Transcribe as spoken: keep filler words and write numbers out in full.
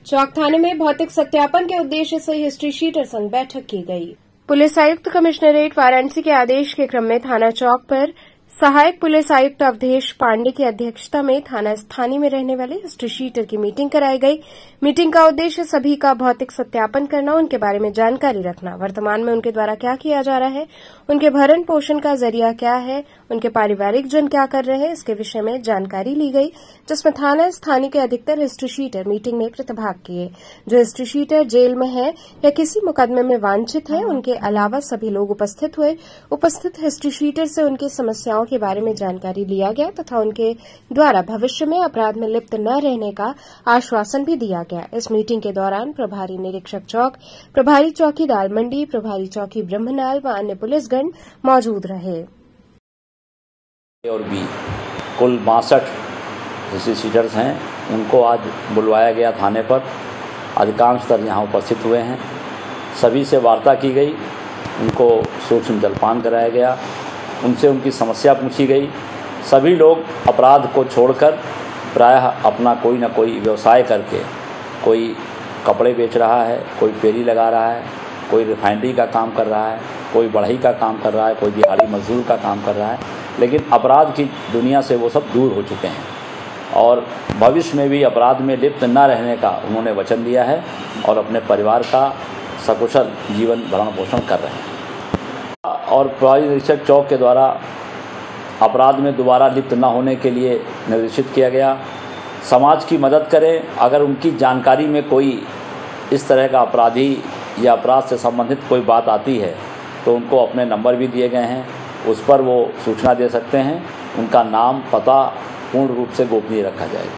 चौक थाने में भौतिक सत्यापन के उद्देश्य से हिस्ट्री शीटर संग बैठक की गई। पुलिस आयुक्त कमिश्नरेट वाराणसी के आदेश के क्रम में थाना चौक पर सहायक पुलिस आयुक्त अवधेश पांडे की अध्यक्षता में थाना स्थानीय में रहने वाले हिस्ट्री शीटर की मीटिंग कराई गई। मीटिंग का उद्देश्य सभी का भौतिक सत्यापन करना, उनके बारे में जानकारी रखना, वर्तमान में उनके द्वारा क्या किया जा रहा है, उनके भरण पोषण का जरिया क्या है, उनके पारिवारिक जन क्या कर रहे हैं, इसके विषय में जानकारी ली गई, जिसमें थाना स्थानीय के अधिकतर हिस्ट्री शीटर मीटिंग में प्रतिभाग किए। जो हिस्ट्री शीटर जेल में है या किसी मुकदमे में वांछित है, उनके अलावा सभी लोग उपस्थित हुए। उपस्थित हिस्ट्री शीटर से उनकी समस्याओं के बारे में जानकारी लिया गया तथा उनके द्वारा भविष्य में अपराध में लिप्त न रहने का आश्वासन भी दिया गया। इस मीटिंग के दौरान प्रभारी निरीक्षक चौक, प्रभारी चौकीदार मंडी, प्रभारी चौकी ब्रह्मनाल व अन्य पुलिसगण मौजूद रहे। और भी कुल बासठ हिस्ट्री शीटर्स हैं, उनको आज बुलवाया गया थाने पर। अधिकांश तर यहाँ उपस्थित हुए हैं। सभी से वार्ता की गई, उनको सूक्ष्म जलपान कराया गया, उनसे उनकी समस्या पूछी गई। सभी लोग अपराध को छोड़कर प्रायः अपना कोई ना कोई व्यवसाय करके, कोई कपड़े बेच रहा है, कोई फेरी लगा रहा है, कोई रिफाइनरी का काम कर रहा है, कोई बढ़ई का काम कर रहा है, कोई दिहाड़ी मजदूर का काम कर रहा है। लेकिन अपराध की दुनिया से वो सब दूर हो चुके हैं और भविष्य में भी अपराध में लिप्त न रहने का उन्होंने वचन दिया है और अपने परिवार का सकुशल जीवन भरण पोषण कर रहे हैं। और प्रभारी निरीक्षक चौक के द्वारा अपराध में दोबारा लिप्त न होने के लिए निर्देशित किया गया। समाज की मदद करें, अगर उनकी जानकारी में कोई इस तरह का अपराधी या अपराध से संबंधित कोई बात आती है तो उनको अपने नंबर भी दिए गए हैं, उस पर वो सूचना दे सकते हैं। उनका नाम, पता पूर्ण रूप से गोपनीय रखा जाएगा।